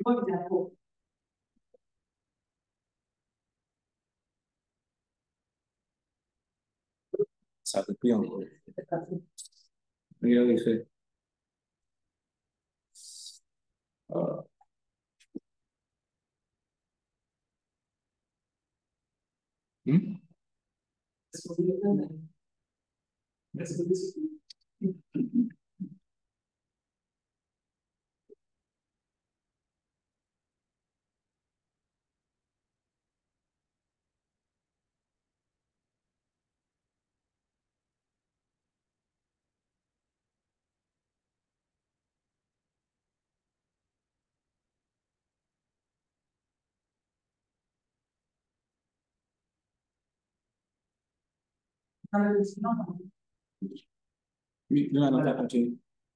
Ça peut plus en oui, en effet. Euh, hmm? Oui, non, non, t'as continué.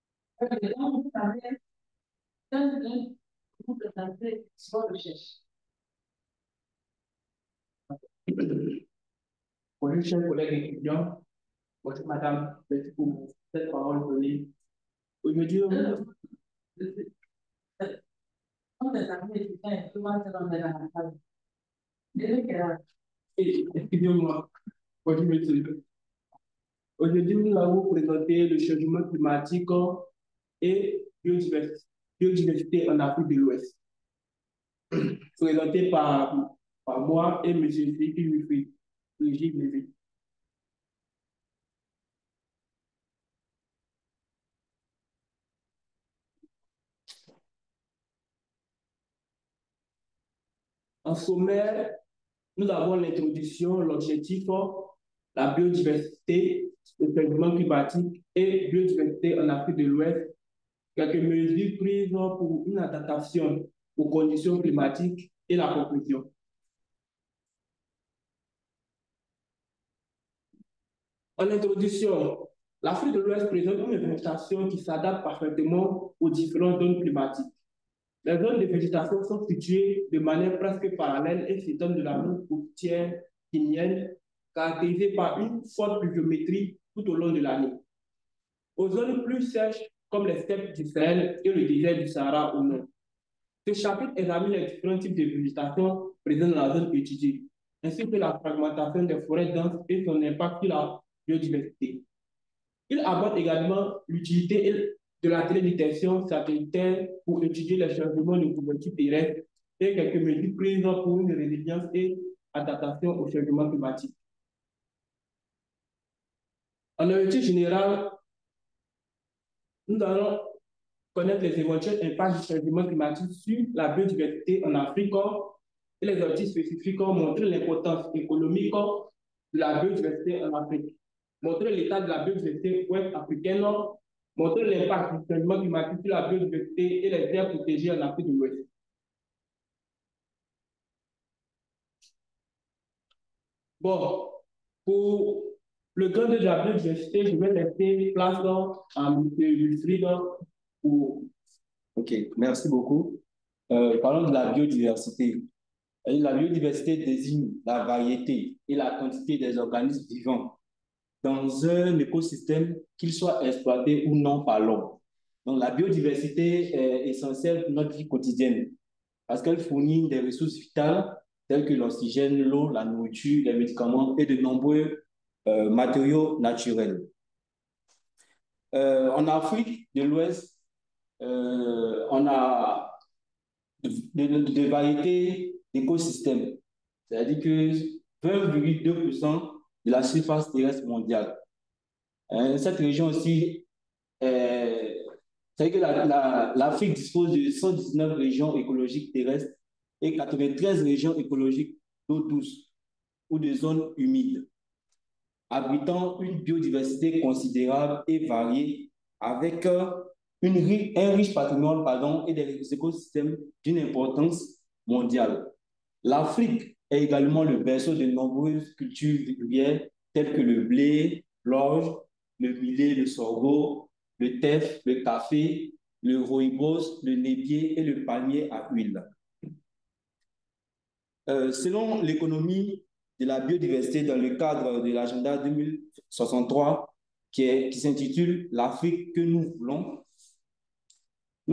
Bonjour, chers collègues étudiants. Bonjour, madame. Merci pour cette parole donnée. Aujourd'hui, excusez-moi. Bonjour, monsieur. Aujourd'hui, nous allons présenter le changement climatique et biodiversité en Afrique de l'Ouest, présenté par moi et monsieur Philippe Lévy. En sommaire, nous avons l'introduction, l'objectif, la biodiversité, le changement climatique et biodiversité en Afrique de l'Ouest, quelques mesures prises pour une adaptation aux conditions climatiques et la conclusion. En introduction, l'Afrique de l'Ouest présente une végétation qui s'adapte parfaitement aux différentes zones climatiques. Les zones de végétation sont situées de manière presque parallèle et s'étendent de la zone côtière guinéenne, caractérisée par une forte pluviométrie tout au long de l'année. Aux zones plus sèches, comme les steppes du Sahel et le désert du Sahara au nord. Ce chapitre examine les différents types de végétation présents dans la zone étudiée, ainsi que la fragmentation des forêts denses et son impact sur la biodiversité. Il aborde également l'utilité de la télédétection satellitaire pour étudier les changements de couverture terrestre et quelques mesures prises pour une résilience et adaptation au changement climatique. En étude générale, nous allons connaître les éventuels impacts du changement climatique sur la biodiversité en Afrique et les objectifs spécifiques montrer l'importance économique de la biodiversité en Afrique, montrer l'état de la biodiversité ouest africaine, montrer l'impact du changement climatique sur la biodiversité et les aires protégées en Afrique de l'Ouest. Bon, pour le cadre de la biodiversité, je vais laisser place à M. Wilfried pour... Ok, merci beaucoup. Parlons de la biodiversité. La biodiversité désigne la variété et la quantité des organismes vivants dans un écosystème, qu'il soit exploité ou non par l'homme. Donc, la biodiversité est essentielle pour notre vie quotidienne parce qu'elle fournit des ressources vitales telles que l'oxygène, l'eau, la nourriture, les médicaments et de nombreux matériaux naturels. En Afrique de l'Ouest, on a de variétés d'écosystèmes. C'est-à-dire que 20,2% de la surface terrestre mondiale. Cette région aussi, c'est que l'Afrique dispose de 119 régions écologiques terrestres et 93 régions écologiques d'eau douce ou de zones humides, abritant une biodiversité considérable et variée avec un riche patrimoine et des écosystèmes d'une importance mondiale. L'Afrique est également le berceau de nombreuses cultures vivrières telles que le blé, l'orge, le millet, le sorgho, le teff, le café, le rooibos, le nébier et le palmier à huile. Selon l'économie de la biodiversité dans le cadre de l'agenda 2063 qui s'intitule « L'Afrique que nous voulons »,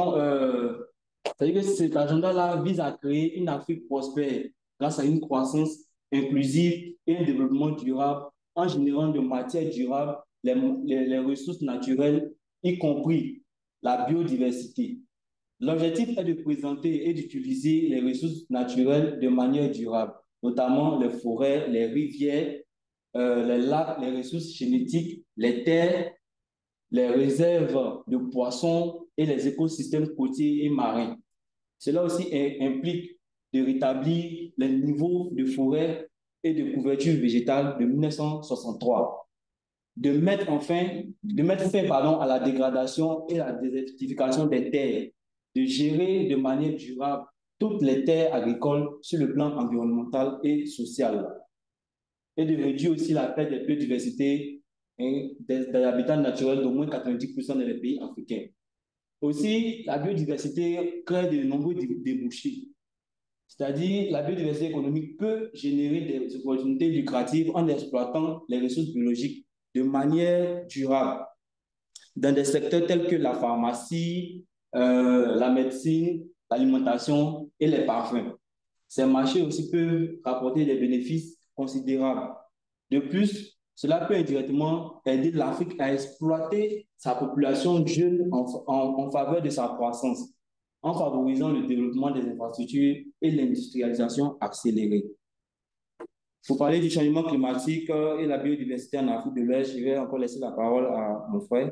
nous avons C'est-à-dire que cet agenda-là vise à créer une Afrique prospère grâce à une croissance inclusive et un développement durable en générant de matières durables, les ressources naturelles, y compris la biodiversité. L'objectif est de présenter et d'utiliser les ressources naturelles de manière durable, notamment les forêts, les rivières, les lacs, les ressources génétiques, les terres, les réserves de poissons et les écosystèmes côtiers et marins. Cela aussi implique de rétablir les niveaux de forêt et de couverture végétale de 1963, de mettre fin à la dégradation et la désertification des terres, de gérer de manière durable toutes les terres agricoles sur le plan environnemental et social, et de réduire aussi la perte de biodiversité et des habitats naturels d'au moins 90% dans les pays africains. Aussi, la biodiversité crée de nombreux débouchés. C'est-à-dire, la biodiversité économique peut générer des opportunités lucratives en exploitant les ressources biologiques de manière durable dans des secteurs tels que la pharmacie, la médecine, l'alimentation et les parfums. Ces marchés aussi peuvent rapporter des bénéfices considérables. De plus, cela peut indirectement aider l'Afrique à exploiter sa population jeune en faveur de sa croissance, en favorisant le développement des infrastructures et l'industrialisation accélérée. Pour parler du changement climatique et la biodiversité en Afrique de l'Ouest, je vais encore laisser la parole à mon frère.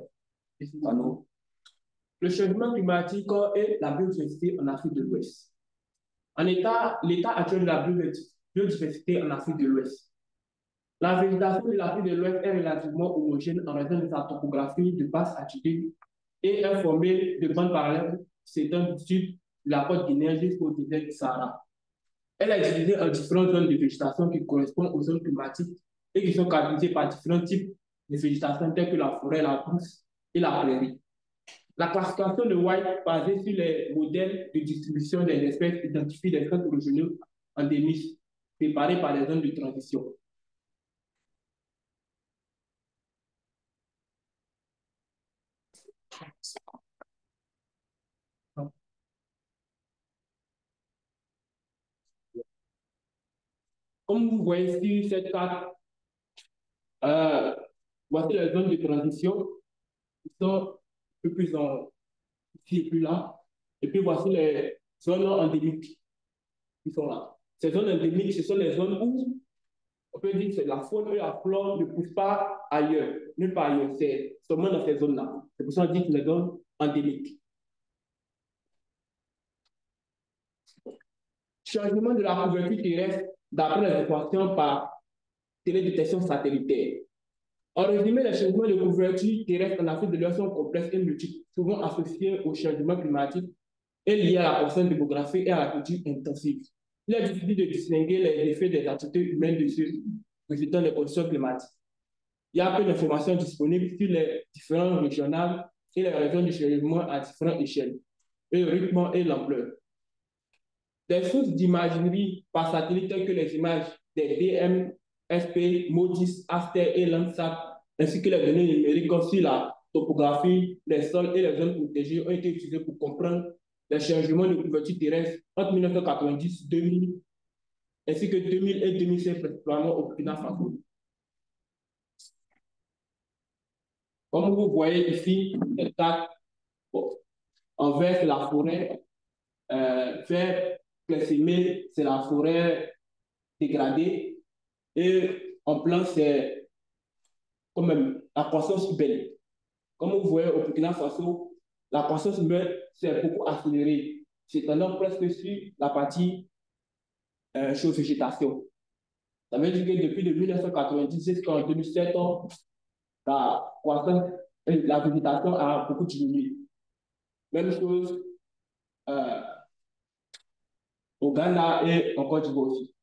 Le changement climatique et la biodiversité en Afrique de l'Ouest. L'état actuel de la biodiversité en Afrique de l'Ouest. La végétation de l'Afrique de l'Ouest est relativement homogène en raison de sa topographie de basse altitude et est formée de bandes parallèles s'étendant du sud de la côte guinéenne jusqu'au désert du Sahara. Elle est divisée en différentes zones de végétation qui correspondent aux zones climatiques et qui sont caractérisées par différents types de végétation telles que la forêt, la brousse et la prairie. La classification de White, basée sur les modèles de distribution des espèces, identifie des centres régionaux endémiques séparés par des zones de transition. Comme vous voyez ici, cette carte, voici les zones de transition qui sont un peu plus en ici et plus là. Et puis voici les zones endémiques qui sont là. Ces zones endémiques, ce sont les zones où on peut dire que la faune et la flore ne poussent pas ailleurs, nulle part ailleurs. C'est seulement dans ces zones-là. C'est pour ça qu'on dit que les zones endémiques. Changement de la couverture terrestre d'après les équations par télédétection satellitaire. En résumé, les changements de couverture terrestre en Afrique de l'Ouest sont complexes et multiples, souvent associés au changement climatique et liés à la croissance démographique et à la culture intensive. Il est difficile de distinguer les effets des activités humaines dessus résultant des conditions climatiques. Il y a peu d'informations disponibles sur les différents régionales et les raisons du changement à différentes échelles, et le rythme et l'ampleur. Des sources d'imagerie par satellite telles que les images des DMSP, MODIS, Aster et Landsat, ainsi que les données numériques sur la topographie, les sols et les zones protégées ont été utilisées pour comprendre les changements de couverture terrestre entre 1990 et 2000, ainsi que 2000 et 2016, principalement au Burkina Faso. Comme vous voyez ici, cette carte, en vert, c'est la forêt, vert, clairsemé, c'est la forêt dégradée, et en blanc, c'est quand même la croissance urbaine. Comme vous voyez au Burkina Faso, la croissance urbaine s'est beaucoup accélérée, s'étendant presque sur la partie végétation. Ça veut dire que depuis 1990 jusqu'en 2007, la croissance, la végétation a beaucoup diminué. Même chose au Ghana et en Côte d'Ivoire aussi.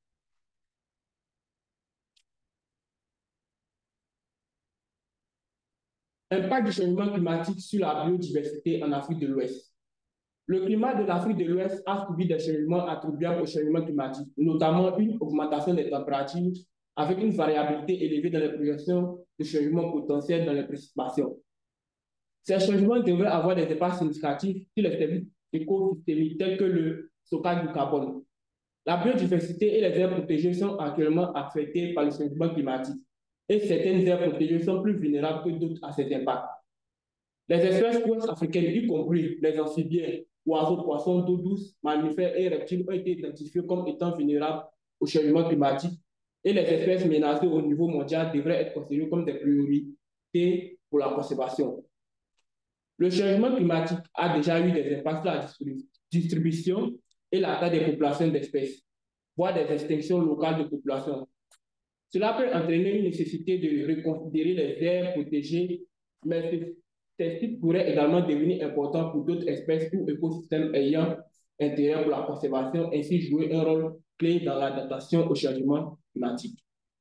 Impact du changement climatique sur la biodiversité en Afrique de l'Ouest. Le climat de l'Afrique de l'Ouest a subi des changements attribuables au changement climatique, notamment une augmentation des températures avec une variabilité élevée dans les projections de changements potentiels dans les précipitations. Ces changements devraient avoir des impacts significatifs sur les services écosystémiques tels que le stockage du carbone. La biodiversité et les aires protégées sont actuellement affectées par le changement climatique et certaines aires protégées sont plus vulnérables que d'autres à cet impact. Les espèces ouest-africaines, y compris les amphibiens, oiseaux, poissons d'eau douce, mammifères et reptiles, ont été identifiés comme étant vulnérables au changement climatique et les espèces menacées au niveau mondial devraient être considérées comme des priorités pour la conservation. Le changement climatique a déjà eu des impacts sur la distribution et la taille des populations d'espèces, voire des extinctions locales de populations. Cela peut entraîner une nécessité de reconsidérer les aires protégées, mais ces sites pourraient également devenir importants pour d'autres espèces ou écosystèmes ayant intérêt pour la conservation, ainsi jouer un rôle clé dans l'adaptation au changement climatique.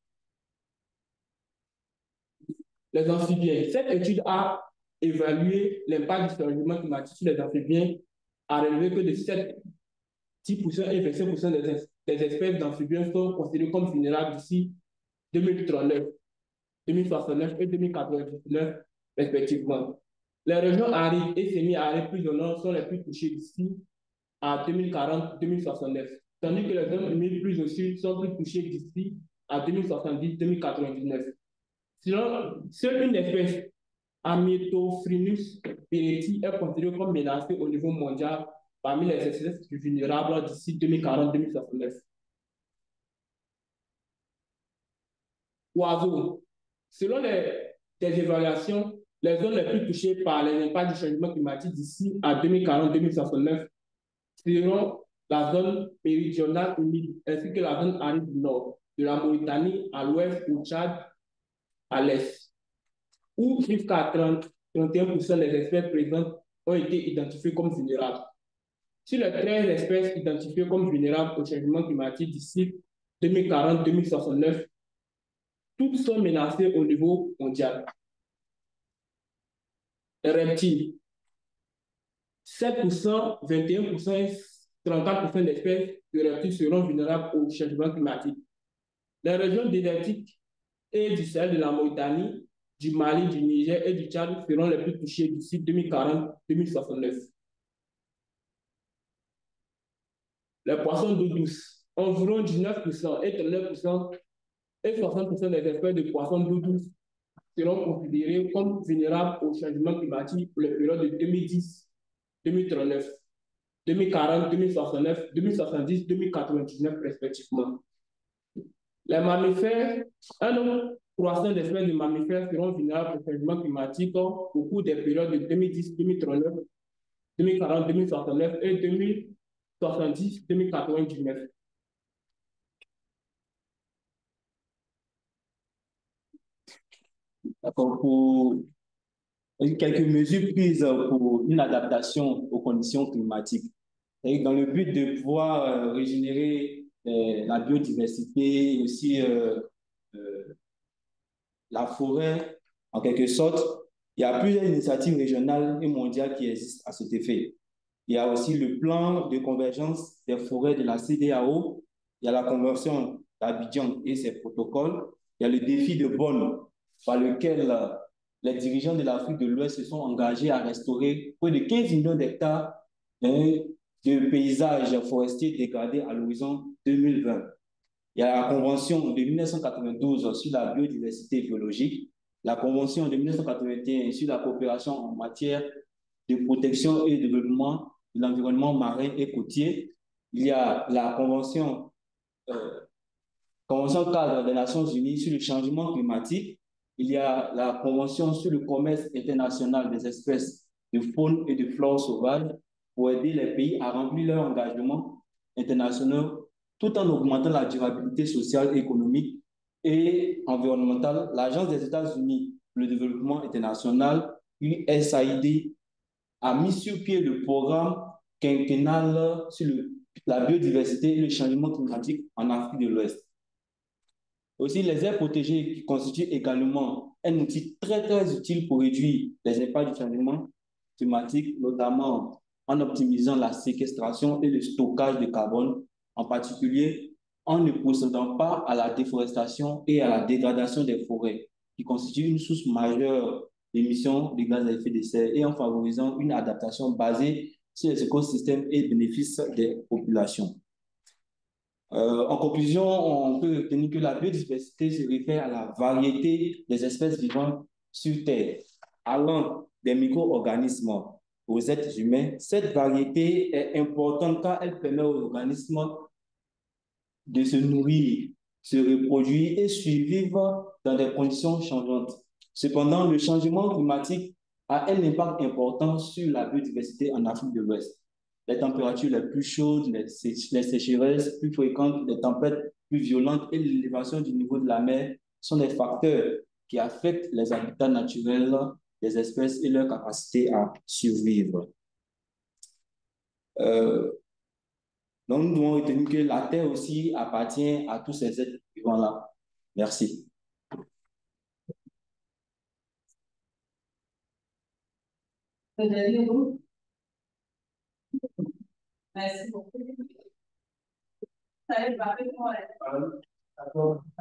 Les amphibiens. Cette étude a évalué l'impact du changement climatique sur les amphibiens, a relevé que de 10% et 25% des espèces d'amphibiens sont considérées comme vulnérables d'ici 2039, 2069 et 2099 respectivement. Les régions arides et semi-arides plus au nord sont les plus touchées d'ici à 2040-2069, tandis que les zones humides plus au sud sont plus touchées d'ici à 2070-2099. Sinon, seule une espèce, Amytophrynus pereti, est considérée comme menacée au niveau mondial parmi les espèces vulnérables d'ici 2040-2069. Oiseaux. Selon des évaluations, les zones les plus touchées par les impacts du changement climatique d'ici à 2040-2069 seront la zone méridionale humide ainsi que la zone aride du nord, de la Mauritanie à l'ouest au Tchad à l'est, où jusqu'à 31% des espèces présentes ont été identifiées comme vulnérables. Sur les 13 espèces identifiées comme vulnérables au changement climatique d'ici 2040-2069, toutes sont menacées au niveau mondial. Les reptiles, 7%, 21% et 34% d'espèces de reptiles seront vulnérables au changement climatique. Les régions désertiques et du Sahel, de la Mauritanie, du Mali, du Niger et du Tchad seront les plus touchées d'ici 2040-2069. Les poissons d'eau douce, environ 19% et 39% et 60% des espèces de poissons d'eau douce seront considérées comme vulnérables au changement climatique pour les périodes de 2010, 2039, 2040, 2069, 2070, 2099 respectivement. Les mammifères, un nombre croissant d'espèces de mammifères seront vulnérables au changement climatique au cours des périodes de 2010, 2039, 2040, 2069 et 2070, 2099. D'accord, pour quelques mesures prises pour une adaptation aux conditions climatiques. Et dans le but de pouvoir régénérer la biodiversité et aussi la forêt, en quelque sorte, il y a plusieurs initiatives régionales et mondiales qui existent à cet effet. Il y a aussi le plan de convergence des forêts de la CEDEAO, il y a la convention d'Abidjan et ses protocoles, il y a le défi de Bonn, par lequel les dirigeants de l'Afrique de l'Ouest se sont engagés à restaurer près de 15 millions d'hectares de paysages forestiers dégradés à l'horizon 2020. Il y a la Convention de 1992 sur la biodiversité biologique, la Convention de 1981 sur la coopération en matière de protection et de développement de l'environnement marin et côtier. Il y a la Convention cadre des Nations Unies sur le changement climatique. Il y a la Convention sur le commerce international des espèces de faune et de flore sauvage pour aider les pays à remplir leurs engagements internationaux tout en augmentant la durabilité sociale, économique et environnementale. L'Agence des États-Unis pour le développement international, USAID, a mis sur pied le programme quinquennal sur la biodiversité et le changement climatique en Afrique de l'Ouest. Aussi, les aires protégées qui constituent également un outil très, très utile pour réduire les impacts du changement climatique, notamment en optimisant la séquestration et le stockage de carbone, en particulier en ne procédant pas à la déforestation et à la dégradation des forêts, qui constituent une source majeure d'émissions de gaz à effet de serre, et en favorisant une adaptation basée sur les écosystèmes et bénéfices des populations. En conclusion, on peut retenir que la biodiversité se réfère à la variété des espèces vivantes sur Terre, allant des micro-organismes aux êtres humains. Cette variété est importante car elle permet aux organismes de se nourrir, se reproduire et survivre dans des conditions changeantes. Cependant, le changement climatique a un impact important sur la biodiversité en Afrique de l'Ouest. Les températures les plus chaudes, les sécheresses plus fréquentes, les tempêtes plus violentes et l'élévation du niveau de la mer sont des facteurs qui affectent les habitats naturels des espèces et leur capacité à survivre. Donc, nous devons retenir que la Terre aussi appartient à tous ces êtres vivants-là. Merci. Merci beaucoup.